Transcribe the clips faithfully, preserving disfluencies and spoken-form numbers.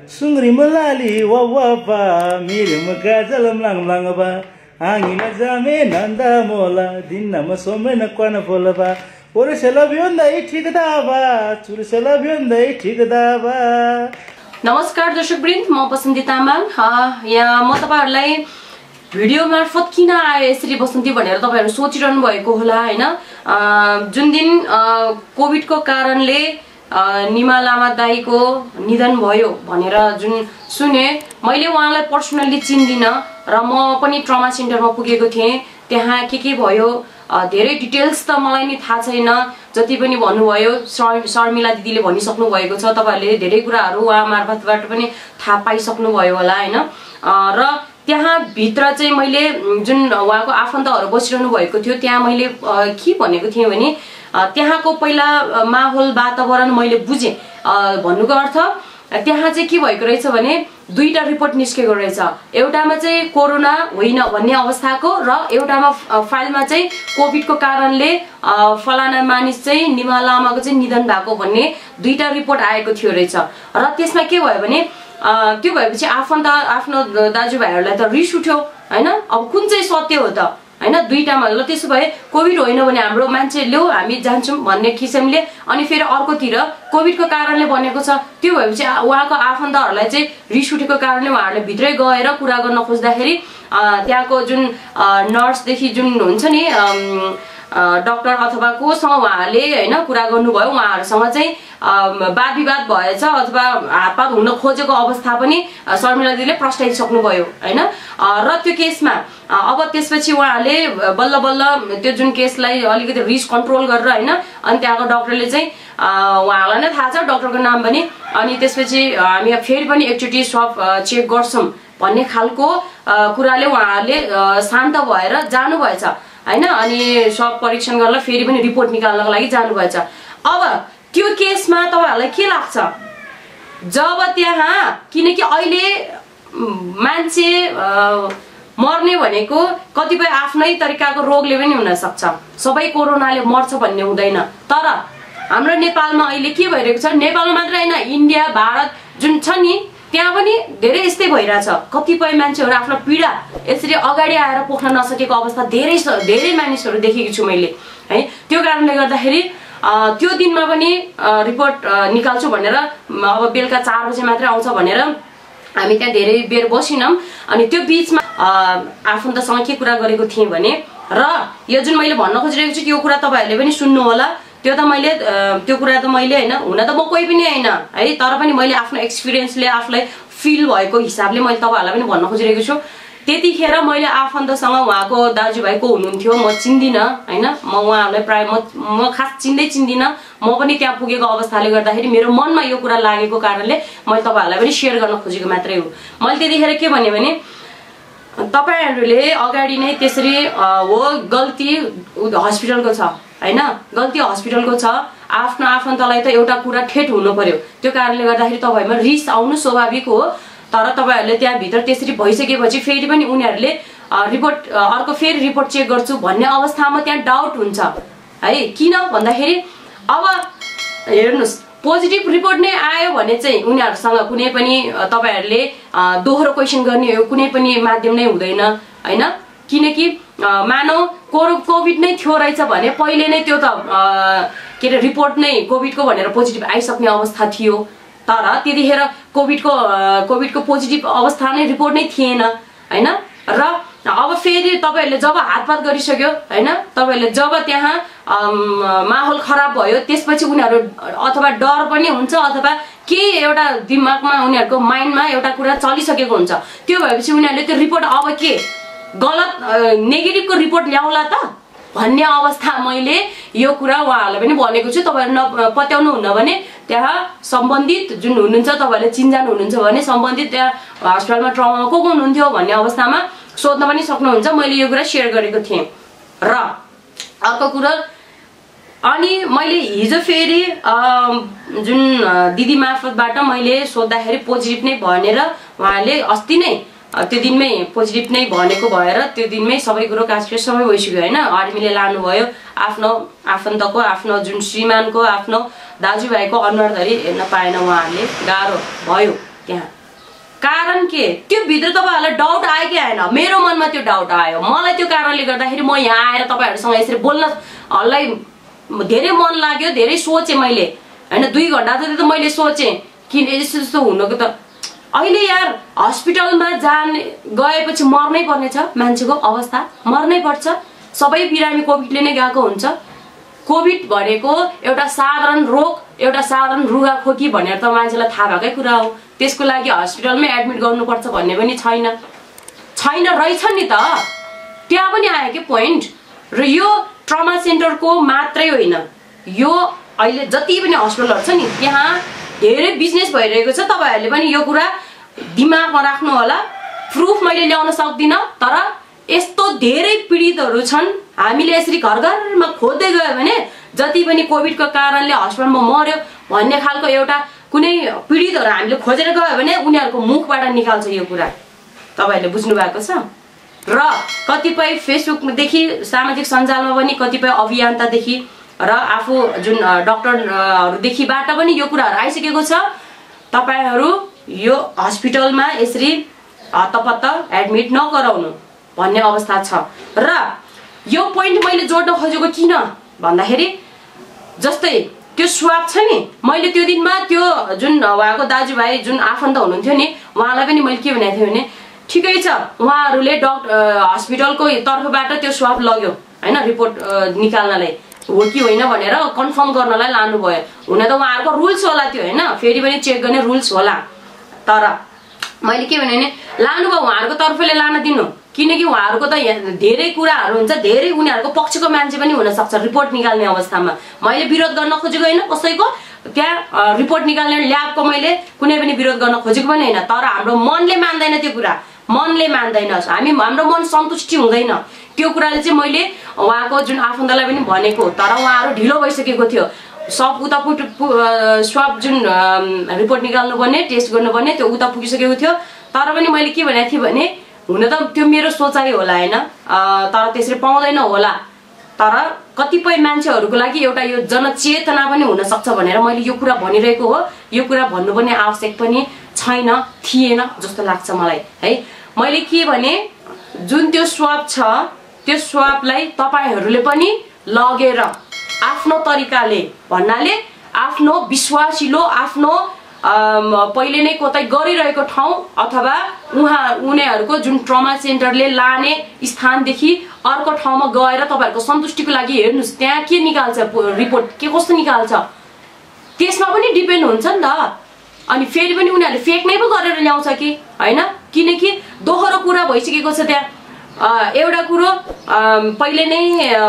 Sungri melali wawapa mirim kajalam lang lang ba angina jame nanda mola dinna masome na kwana fola ba ore sela bionda ठीक दावा चुर sela bionda ठीक दावा। नमस्कार दर्शकवृन्द, म बसन्ती तामाङ। यहाँ म तपाईहरुलाई भिडियो मार्फत किन आए यसरी बसन्ती भनेर तपाईहरु सोचिरहनु भएको होला हैन। जुन दिन कोभिड को कारणले निमा लामा दाइको निधन भयो भनेर जुन सुने, मैले उहाँलाई पर्सनली चिन्दिन र म पनि ट्रमा सेन्टरमा पुगेको थिएँ। त्यहाँ के के भयो धेरै डिटेल्स त मलाई नि थाहा छैन। जति पनि भन्नुभयो शर्मिला दिदीले भनिसक्नु भएको छ, तपाईहरुले धेरै कुराहरु उहाँ मार्फतबाट पनि थाहा पाइसक्नु भयो होला हैन। र त्यहाँ भित्र चाहिँ मैले जुन उहाँको आफन्तहरु बसिरहनु भएको थियो, त्यहाँ मैले के भनेको थिएँ भने त्यहाँको पहिला माहौल वातावरण मैले बुझे। भन्नुको अर्थ त्यहाँ चाहिँ के भएको रहेछ भने दुईटा रिपोर्ट निस्केको रहेछ। एउटामा चाहिँ कोरोना होइन भन्ने अवस्थाको र एउटामा फाइलमा चाहिँ कोभिड को कारणले फलाना मानिस चाहिँ निमा लामाको चाहिँ निधन भएको भन्ने दुईटा रिपोर्ट आएको थियो रहेछ। र त्यसमा के भयो भने त्यो भएपछि आफन्त आफ्नो दाजुभाइहरुलाई त रिस उठ्यो हैन। अब कुन चाहिँ सत्य हो त हैन, दुईटामा ल त्यसो भए कोभिड होइन भने हाम्रो मान्छे ल्याउ हामी जान्छौं भन्ने किसिमले, अनि फेरि अर्कोतिर कोभिड को कारणले बनेको छ। त्यो भएपछि उहाँको आफन्तहरुलाई चाहिँ रिस उठेको कारणले उहाँहरुले भित्रै गएर कुरा गर्न खोज्दाखेरि त्यहाँको जुन नर्स देखि जुन हुन्छ नि डाक्टर अथवा कोसँग उहाँले हैन कुरा गर्नुभयो, उहाँहरुसँग चाहिँ वाद विवाद भएछ अथवा हातपात हुन खोजेको अवस्था पनि शर्मिला दिदीले प्रस्ताइसक्नु भयो हैन। र त्यो केसमा अब त्यसपछि उहाँले बल्ल बल्ल त्यो जुन केसलाई अलिकति रिस कन्ट्रोल गरेर हैन, अनि त्यहाँको डाक्टरले चाहिँ उहाँलाई नै थाहा छ डाक्टरको नाम पनि, अनि त्यसपछि हामी फेरि पनि एकचोटि सब चेक गर्छौं भन्ने खालको कुराले उहाँले शान्त भएर जानु भएछ हैन। अनि सब परीक्षण गर्न फेरि पनि रिपोर्ट निकाल्नको लागि जानु भएछ। अब त्यो केसमा तपाईहरुलाई के लाग्छ, जब त्यहाँ किनकि अहिले मान्छे मर्ने भनेको कतिपय आफ्नै तरिकाको रोगले पनि हुन सक्छ, सबै कोरोनाले मर्छ भन्ने हुँदैन। तर हाम्रो नेपालमा अहिले के भइरहेको छ, नेपालमा मात्र हैन इन्डिया भारत जुन छ नि त्यहाँ पनि धेरै यस्तै भइराछ। कतिपय मान्छेहरु आफ्नो पीडा यसरी अगाडि आएर पोख्न नसकेको अवस्था धेरै धेरै मानिसहरु देखेको छु मैले है। त्यो कारणले गर्दाखेरि त्यो दिनमा पनि रिपोर्ट निकाल्छु भनेर अब बेलुका चार बजे मात्र आउँछ भनेर हामी त्यहाँ धेरै बेर बसिनौं। अनि त्यो बीचमा आफन्तसँग के कुरा गरेको थिएँ भने, र यो जुन मैले भन्न खोजिरहेको छु त्यो कुरा तपाईहरुले पनि सुन्नु होला। त्यो त मैले त्यो कुरा त मैले हैन, हुन त म कोही पनि हैन है, तर पनि मैले आफ्नो एक्सपिरियन्सले आफुलाई फिल भएको हिसाबले मैले तपाईहरुलाई पनि भन्न खोजिरहेको छु। त्यतिखेर मैले आफन्तसँग उहाँको दाजुभाइको हुनुहुन्थ्यो, म चिन्दिन हैन, म उहाँहरुलाई प्राय म म खास चिन्दै चिन्दिन। म पनि त्यहाँ पुगेको अवस्थाले गर्दाखेरि मेरो मनमा यो कुरा लागेको कारणले मैले तपाईहरुलाई पनि शेयर गर्न खोजेको मात्रै हो। मैले त्यतिखेर के भने भने तपाईहरुले अगाडि नै त्यसरी हो गल्ती हस्पिटलको छ हैन, गल्ती हस्पिटलको छ, आफ्नो आफन्तलाई त एउटा कुरा ठेट हुनु पर्यो। त्यो कारणले गर्दाखेरि तपाईहरुमा रिस आउनु स्वाभाविक हो। तर तपाईहरुले त्यहाँ भित्र त्यसरी भइसकेपछि फेरि पनि उनीहरुले रिपोर्ट अर्को फेरि रिपोर्ट चेक गर्छु भन्ने अवस्थामा त्यहाँ डाउट हुन्छ है। किन भन्दाखेरि अब हेर्नुस्, पोजिटिभ रिपोर्ट नै आयो भने चाहिँ उनीहरुसँग कुनै पनि तपाईहरुले दोहोरो क्वेशन गर्ने हो कुनै पनि माध्यम नै हुँदैन हैन। किनकि मानौ कोभिड नै थियो रहेछ भने पहिले नै त्यो त के रे रिपोर्ट नै कोभिड को भनेर पोजिटिभ आइसक्ने अवस्था थियो। तर त्यतिखेर कोभिड को कोभिड को पोजिटिभ अवस्था नै रिपोर्ट नै थिएन हैन। र अब फेरि तपाईहरुले जब हातपात गरिसक्यो हैन, तपाईहरुले जब त्यहाँ माहौल खराब भयो त्यसपछि उनीहरु अथवा डर पनि हुन्छ अथवा के एउटा दिमागमा उनीहरुको माइन्डमा एउटा कुरा चलिसकेको हुन्छ। त्यो भएपछि उनीहरुले त्यो रिपोर्ट अब के गलत नेगेटिभ को रिपोर्ट ल्याउला त भन्ने अवस्था मैले यो कुरा उहाँहरुलाई पनि भनेको छु। तपाईहरु पत्याउनु हुन्न भने त्यहाँ सम्बन्धित जुन हुनुहुन्छ तपाईहरुले चिन्जान हुनुहुन्छ भने सम्बन्धित त्यहाँ हस्पिटलमा ट्रमामा को को हुनुहुन्थ्यो भन्ने अवस्थामा सोध्न पनि सक्नुहुन्छ। मैले यो कुरा शेयर गरेको थिएँ। र अर्को कुरा, अनि मैले हिजो फेरि जुन दिदी मार्फतबाट मैले सोध्दाखेरि पोजिटिभ नै भनेर उहाँले अस्ति नै त्यो दिनमै पोजिटिभ नै भनेको भएर त्यो दिनमै सबै कुरो काजकाज सबै भइसक्यो हैन। आर्मीले लानुभयो, आफ्नो आफन्तको आफ्नो जुन श्रीमानको आफ्नो दाजुभाइको अनुहार धरि हेर्न पाएन उहाँहरूले, गाह्रो भयो त्यहाँ कारण के त्यो भित्र तपाईहरुलाई डाउट आयो कि आएन? मेरो मनमा त्यो डाउट आयो। मलाई त्यो कारणले गर्दाखेरि म यहाँ आएर तपाईहरुसँग यसरी बोल्नलाई धेरै मन लाग्यो, धेरै सोचे मैले हैन। दुई घण्टा जति त मैले सोचे किन यस्तो यस्तो हुनको त अहिले यार हस्पिटलमा जाने गएपछि मर्नै पर्ने छ मान्छेको अवस्था, मर्नै पर्छ। सबै बिरामी कोभिडले नै गएको हुन्छ। कोभिड भनेको एउटा साधारण रोग, एउटा साधारण रुगाखोकी भनेर त मान्छेलाई थाहा भएकै कुरा हो। त्यसको लागि हस्पिटलमै एडमिट गर्नुपर्छ भन्ने पनि छैन छैन रहेछ नि त। त्यहाँ पनि आयो के पोइन्ट। र यो ट्रमा सेन्टरको मात्रै होइन, यो अहिले जति पनि हस्पिटलहरु छ नि त्यहाँ धेरै बिजनेस भइरहेको छ। तपाईहरुले पनि यो कुरा दिमागमा राख्नु होला। प्रुफ मैले ल्याउन सक्दिन, तर यस्तो धेरै पीडितहरु छन्। हामीले यसरी घर घरमा खोज्दै गयो भने जति पनि कोभिडको कारणले हस्पिटलमा मर्यो भन्ने खालको एउटा कुनै पीडितहरु हामीले खोजेर गयो भने उनीहरुको मुखबाट निकाल्छ यो कुरा। तपाईहरुले बुझ्नु भएको छ। र कतिपय फेसबुकदेखि सामाजिक सञ्जालमा पनि कतिपय अभियन्तादेखि र आफू जुन डाक्टरहरुदेखिबाट पनि यो कुराहरु आइसकेको छ। तपाईहरु यो हस्पिटलमा यसरी हतपत्त एडमिट नगराउनु भन्ने अवस्था छ। र यो पोइन्ट मैले जोड्न खोजेको किन भन्दाखेरि जस्तै त्यो स्वाब छ नि, मैले त्यो दिनमा त्यो जुन उहाँको दाजुभाइ जुन आफन्त हुनुहुन्थ्यो नि उहाँलाई पनि मैले के भनेको थिएँ भने ठिकै छ उहाँहरूले डाक्टर हस्पिटलको तर्फबाट त्यो स्वाब लग्यो हैन, रिपोर्ट निकाल्नलाई हो कि होइन भनेर कन्फर्म गर्नलाई लानु भयो। हुन त उहाँहरूको रुल्स होला त्यो हैन, फेरि पनि चेक गर्ने रुल्स होला। तर मैले के भने लानु भयो उहाँहरूको तर्फले लान दिनु, किनकि उहाँहरूको त धेरै कुराहरू हुन्छ, धेरै उनीहरूको पक्षको मान्छे पनि हुन सक्छ रिपोर्ट निकाल्ने अवस्थामा। मैले विरोध गर्न खोजेको होइन कसैको, त्यहाँ रिपोर्ट निकाल्ने ल्याबको मैले कुनै पनि विरोध गर्न खोजेको पनि होइन। तर हाम्रो मनले मान्दैन त्यो कुरा, मनले मान्दैन, हामी हाम्रो मन सन्तुष्टि हुँदैन त्यो कुराले चाहिँ मैले उहाँको जुन आफन्तलाई पनि भनेको। तर उहाँहरू ढिलो भइसकेको थियो। सब उता पुट स्वाब जुन रिपोर्ट निकाल्नु पर्ने टेस्ट गर्नुपर्ने त्यो उता पुगिसकेको थियो। तर पनि मैले के भनेको थिएँ भने हुन त त्यो मेरो सोचाइ होला हैन, तर त्यसरी पाउँदैन होला। तर कतिपय मान्छेहरूको लागि एउटा यो जनचेतना पनि हुन सक्छ भनेर मैले यो कुरा भनिरहेको हो। यो कुरा भन्नुपर्ने आवश्यक पनि छैन, थिएन जस्तो लाग्छ मलाई है। मैले के भने जुन त्यो स्वाब छ त्यो स्वाबलाई तपाईहरुले पनि लगेर आफ्नो तरिकाले भन्नाले आफ्नो विश्वासिलो आफ्नो पहिले नै कतै गरिरहेको ठाउँ अथवा उहाँ उनीहरुको जुन ट्रमा सेन्टरले लाने स्थानदेखि अर्को ठाउँमा गएर तपाईहरुको सन्तुष्टिको लागि हेर्नुस् त्यहाँ के निकाल्छ रिपोर्ट, के कस्तो निकाल्छ त्यसमा पनि डिपेन्ड हुन्छ नि त। अनि फेरि पनि उनीहरुले फेक नै पो गरेर ल्याउँछ कि हैन, किनकि दोहोरो कुरा भइसकेको छ त्यहाँ। एउटा कुरो पहिले नै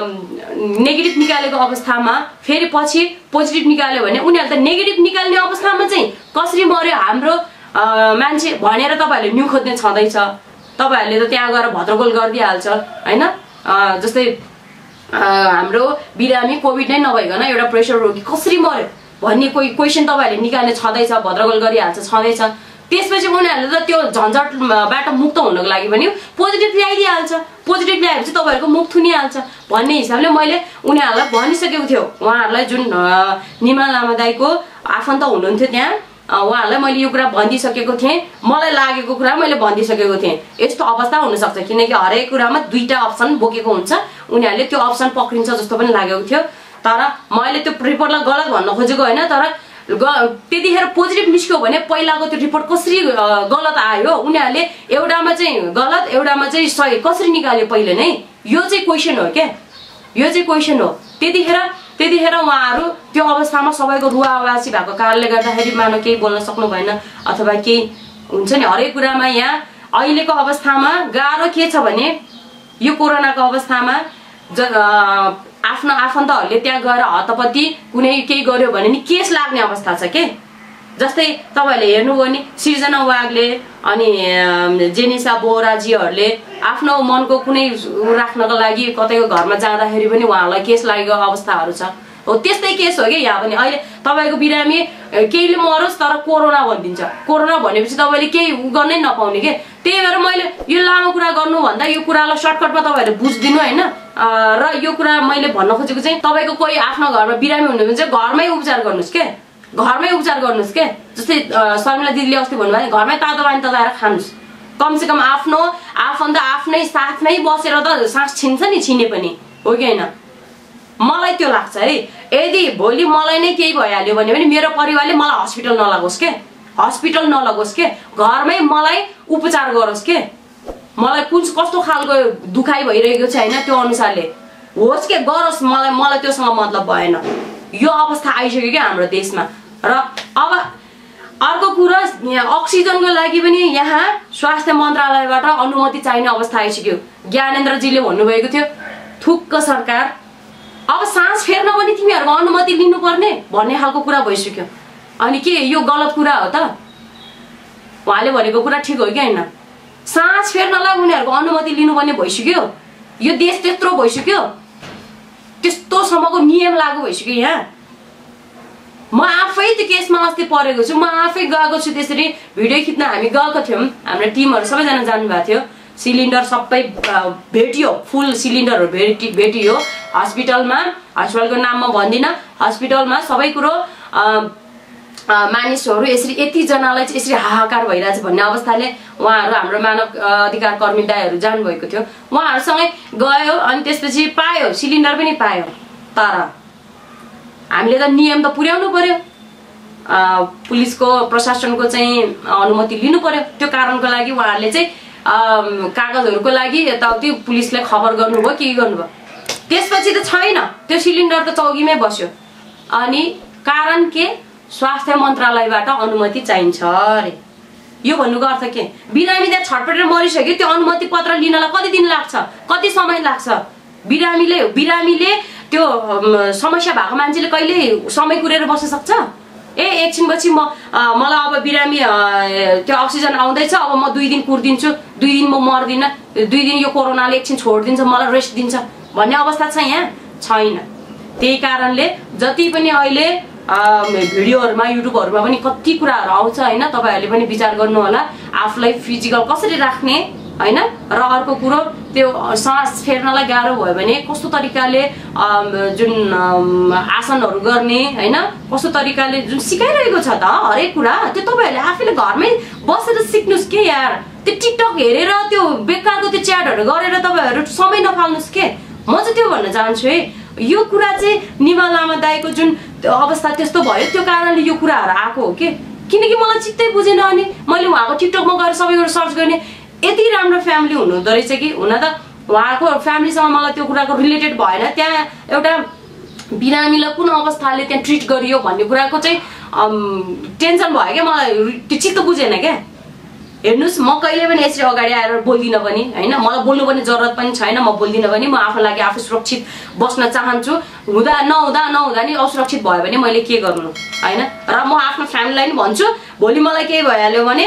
नेगेटिभ निकालेको अवस्थामा फेरि पछि पोजिटिभ निकाल्यो भने उनीहरुले त नेगेटिभ निकाल्ने अवस्थामा चाहिँ कसरी मर्यो हाम्रो मान्छे भनेर तपाईहरुले न्यू खोज्ने छँदैछ। तपाईहरुले त त्यहाँ गएर भद्रगोल गरिदिहाल्छ हैन। जस्तै हाम्रो बिरामी कोभिड नै नभइकन एउटा प्रेसर रोगी कसरी मर्यो भन्ने कोही क्वेशन तपाईहरुले निकाल्ने छँदैछ, भद्रगोल गरिहाल्छ छँदैछ। त्यसपछि उनीहरुले त त्यो झन्झटबाट मुक्त हुनको लागि पनि पोजिटिभ ल्याइदिहाल्छ। पोजिटिभ ल्याएपछि तपाईहरुको मुख थुनिहाल्छ भन्ने हिसाबले मैले उनीहरुलाई भनिसकेको थियो। उहाँहरुलाई जुन निमा लामा दाइको आफन्त हुनुहुन्थ्यो त्यहाँ उहाँहरुलाई मैले यो कुरा भनिदिसकेको थिएँ। मलाई लागेको कुरा मैले भनिदिसकेको थिएँ। यस्तो अवस्था हुन सक्छ किनकि हरेक कुरामा दुईटा अप्सन बोकेको हुन्छ, उनीहरुले त्यो अप्सन पक्रिन्छ जस्तो पनि लागेको थियो। तर मैले त्यो रिपोर्टलाई गलत भन्न खोजेको होइन, तर त्यतिखेर पोजिटिभ निस्क्यो भने पहिलाको त्यो रिपोर्ट कसरी गलत आयो, उनीहरुले एउटामा चाहिँ गलत एउटामा चाहिँ सही कसरी निकाल्यो पहिले नै, यो चाहिँ क्वेशन हो के, यो चाहिँ क्वेशन हो। त्यतिखेर त्यतिखेर उहाँहरु त्यो अवस्थामा सबैको रुवावासी भएको कारणले गर्दाखेरि मानव केही बोल्न सक्नु भएन अथवा केही हुन्छ नि हरेक कुरामा। यहाँ अहिलेको अवस्थामा गाह्रो के छ भने यो कोरोनाको अवस्थामा आफ्नो आफन्तहरुले त्यहाँ गएर हतपति कुनै केही गर्यो भने नि केस लाग्ने अवस्था छ के। जस्तै तपाईहरुले हेर्नुभयो नि सृजना वागले अनि जेनिसा बोराजीहरुले आफ्नो मनको कुनै राख्नको लागि कतैको घरमा जाँदाखेरि पनि उहाँलाई केस लागेको अवस्थाहरु छ। हो त्यस्तै केस हो के यहाँ पनि। अहिले तपाईको बिरामी केहीले मरोस् तर कोरोना भनिदिन्छ, कोरोना भनेपछि तपाईले केही गर्नै नपाउने के। त्यही भएर मैले यो लामो कुरा गर्नु भन्दा यो कुरालाई सर्टकटमा तपाईहरुले बुझ्दिनु हैन। र यो कुरा मैले भन्न खोजेको चाहिँ तपाईको कोही आफ्नो घरमा बिरामी हुनुहुन्छ भने चाहिँ घरमै उपचार गर्नुस् के, घरमै उपचार गर्नुस् के। जस्तै शर्मिला दिदीले अस्ति भन्नुभयो घरमै तातो पानी तताएर खानुस्। कमसेकम आफ्नो आफन्त आफ्नै साथमै बसेर त सास छिन्छ नि, छिने पनि हो कि होइन? मलाई त्यो लाग्छ है। यदि भोलि मलाई नै केही भइहाल्यो भने पनि मेरो परिवारले मलाई हस्पिटल नलगोस् के, हस्पिटल नलगोस् के, घरमै मलाई उपचार गरोस् के। मलाई कुन कस्तो खालको दुखाइ भइरहेको छ होइन त्यो अनुसारले होस् के गरोस्, मलाई मलाई त्योसँग मतलब भएन। यो अवस्था आइसक्यो क्या हाम्रो देशमा। र अब अर्को कुरा अक्सिजनको लागि पनि यहाँ स्वास्थ्य मन्त्रालयबाट अनुमति चाहिने अवस्था आइसक्यो। ज्ञानेन्द्रजीले भन्नुभएको थियो थुक्क सरकार अब सास फेर्न पनि तिमीहरूको अनुमति लिनुपर्ने भन्ने खालको कुरा भइसक्यो। अनि के यो गलत कुरा हो त? उहाँले भनेको कुरा ठिक हो कि होइन? सास फेर्नलाई उनीहरूको अनुमति लिनुपर्ने भइसक्यो। यो देश त्यत्रो भइसक्यो, त्यस्तोसम्मको नियम लागू भइसक्यो यहाँ। म आफै त्यो केसमा अस्ति परेको छु, म आफै गएको छु। त्यसरी भिडियो खिच्न हामी गएको थियौँ, हाम्रो टिमहरू सबैजना जानुभएको थियो। सिलिन्डर सबै भेटियो, फुल सिलिन्डरहरू भेटि भेटियो हस्पिटलमा। हस्पिटलको नाम म भन्दिनँ, हस्पिटलमा सबै कुरो मानिसहरू यसरी यतिजनालाई चाहिँ यसरी हाहाकार भइरहेछ भन्ने अवस्थाले उहाँहरू हाम्रो मानव अधिकार कर्मी दाइहरू जानुभएको थियो। उहाँहरूसँगै गयो अनि त्यसपछि पायो, सिलिन्डर पनि पायो। तर हामीले त नियम त पुर्याउनु पर्यो, पुलिसको प्रशासनको चाहिँ अनुमति लिनु पर्यो। त्यो कारणको लागि उहाँहरूले चाहिँ कागजहरूको लागि यताउति पुलिसलाई खबर गर्नुभयो के गर्नुभयो। त्यसपछि त छैन, त्यो सिलिन्डर त चौकीमै बस्यो। अनि कारण के? स्वास्थ्य मन्त्रालयबाट अनुमति चाहिन्छ अरे। यो भन्नुको अर्थ के? बिरामी त्यहाँ छटपटेर मरिसक्यो, त्यो अनुमति पत्र लिनलाई कति दिन लाग्छ, कति समय लाग्छ? बिरामीले बिरामीले त्यो समस्या भएको मान्छेले कहिले समय कुरेर बस्न सक्छ? ए एकछिनपछि म मलाई अब बिरामी त्यो अक्सिजन आउँदैछ, अब म दुई दिन कुर्दिन्छु, दुई दिन म मर्दिनँ, दुई दिन यो कोरोनाले एकछिन छोडिदिन्छ, मलाई रेस्ट दिन्छ भन्ने अवस्था छ यहाँ? छैन। त्यही कारणले जति पनि अहिले भिडियोहरूमा युट्युबहरूमा पनि कति कुराहरू आउँछ होइन, तपाईँहरूले पनि विचार गर्नु होला आफूलाई फिजिकल कसरी राख्ने होइन। र अर्को कुरो त्यो सास फेर्नलाई गाह्रो भयो भने कस्तो तरिकाले जुन आसनहरू गर्ने होइन, कस्तो तरिकाले जुन सिकाइरहेको छ त हरेक कुरा, त्यो तपाईँहरूले आफैले घरमै बसेर सिक्नुहोस् के यार। त्यो टिकटक हेरेर त्यो बेकारको त्यो च्याटहरू गरेर तपाईँहरू समय नफाल्नुहोस् के। म चाहिँ त्यो भन्न चाहन्छु है। यो कुरा चाहिँ निमा लामा दाइको जुन अवस्था त्यस्तो भयो, त्यो कारणले यो कुराहरू आएको हो कि। किनकि मलाई चित्तै बुझेन। अनि मैले उहाँको टिकटकमा गएर सबै कुरो सर्च गर्ने, यति राम्रो फ्यामिली हुनुहुँदो रहेछ कि। हुन त उहाँको फ्यामिलीसँग मलाई त्यो कुराको रिलेटेड भएन। त्यहाँ एउटा बिरामीलाई कुन अवस्थाले त्यहाँ ट्रिट गरियो भन्ने कुराको चाहिँ टेन्सन भयो क्या मलाई, त्यो चित्त बुझेन क्या। हेर्नुहोस्, म कहिले पनि यसरी अगाडि आएर बोल्दिनँ पनि होइन, मलाई बोल्नुपर्ने जरुरत पनि छैन, म बोल्दिनँ पनि। म आफ्नो लागि आफू सुरक्षित बस्न चाहन्छु। हुँदा नहुँदा नहुँदा नि असुरक्षित भयो भने मैले के गर्नु होइन। र म आफ्नो फ्यामिलीलाई नि भन्छु, भोलि मलाई केही भइहाल्यो भने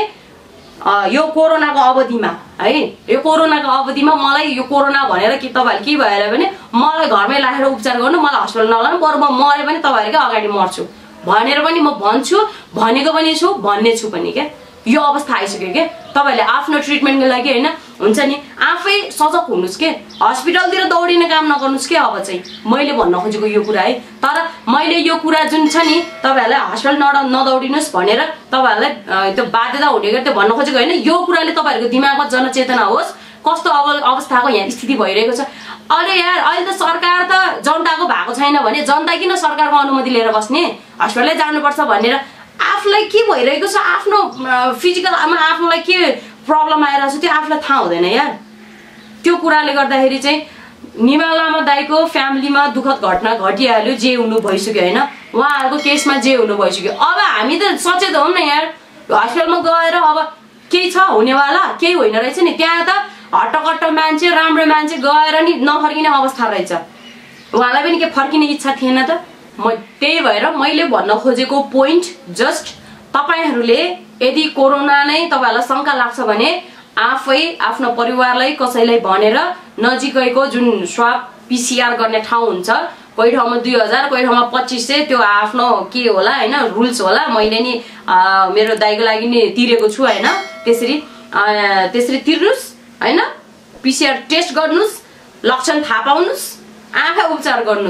यो कोरोनाको अवधिमा है, यो कोरोनाको अवधिमा मलाई यो कोरोना भनेर कि तपाईँहरूले के भइहाल्यो भने मलाई घरमै राखेर उपचार गर्नु, मलाई हस्पिटल नलानु, बरु म मरे पनि तपाईँहरूकै अगाडि मर्छु भनेर पनि म भन्छु, भनेको पनि छु, भन्ने छु पनि क्या। यो अवस्था आइसक्यो क्या। तपाईँहरूले आफ्नो ट्रिटमेन्टको लागि होइन हुन्छ नि आफै सजग हुनुहोस् के, हस्पिटलतिर दौडिने काम नगर्नुहोस् के। अब चाहिँ मैले भन्न खोजेको यो कुरा है। तर मैले यो कुरा जुन छ नि तपाईँहरूलाई हस्पिटल न नदौडिनुहोस् भनेर तपाईँहरूलाई त्यो बाध्यता हुने गरी त्यो भन्न खोजेको होइन। यो कुराले तपाईँहरूको दिमागमा जनचेतना होस् कस्तो अब अवस्थाको यहाँ स्थिति भइरहेको छ। अरे यार अहिले त सरकार त जनताको भएको छैन भने जनता किन सरकारको अनुमति लिएर बस्ने, हस्पिटलै जानुपर्छ भनेर आफूलाई के भइरहेको छ, आफ्नो फिजिकलमा आफ्नोलाई के प्रब्लम आइरहेको छ त्यो आफूलाई थाहा हुँदैन यार। त्यो कुराले गर्दाखेरि चाहिँ निमा लामा दाइको फ्यामिलीमा दुःखद घटना घटिहाल्यो, जे हुनु भइसक्यो होइन, उहाँहरूको केसमा जे हुनु भइसक्यो। अब हामी त सचेत हौँ न यार, हस्पिटलमा गएर अब केही छ हुनेवाला केही होइन रहेछ नि। त्यहाँ त हट्टकट्ट मान्छे राम्रो मान्छे गएर नि नफर्किने अवस्था रहेछ, उहाँलाई पनि के फर्किने इच्छा थिएन त। म त्यही भएर मैले भन्न खोजेको पोइन्ट जस्ट तपाईहरूले यदि कोरोना नै तपाईँहरूलाई शङ्का लाग्छ भने आफै आफ्नो परिवारलाई कसैलाई भनेर नजिकैको जुन स्वाब पिसिआर गर्ने ठाउँ हुन्छ, कोही ठाउँमा दुई हजार कोही ठाउँमा पच्चिस सय त्यो आफ्नो के होला होइन रुल्स होला। मैले नि मेरो दाइको लागि नि तिरेको छु होइन, त्यसरी त्यसरी तिर्नुहोस् होइन, पिसिआर टेस्ट गर्नुहोस्, लक्षण थाहा पाउनुहोस्, आँखा उपचार गर्नुहोस्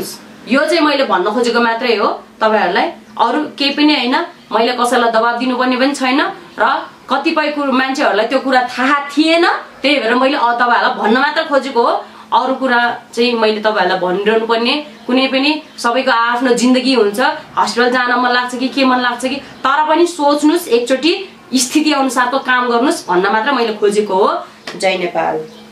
यो चाहिँ मैले भन्न खोजेको मात्रै हो तपाईहरुलाई, अरु केही पनि हैन। मैले कसैलाई दबाब दिनुपर्ने पनि छैन र कतिपय मान्छेहरुलाई त्यो कुरा थाहा थिएन, त्यही भएर मैले तपाईहरुलाई भन्न मात्र खोजेको हो। अरु कुरा चाहिँ मैले तपाईहरुलाई भनिरहनु पर्ने कुनै पनि, सबैको आफ्नो जिन्दगी हुन्छ, हस्पिटल जान मन लाग्छ कि के मन लाग्छ कि, तर पनि सोच्नुस् एकचोटी, स्थिति अनुसारको काम गर्नुस् भन्न मात्र मैले खोजेको हो। जय नेपाल।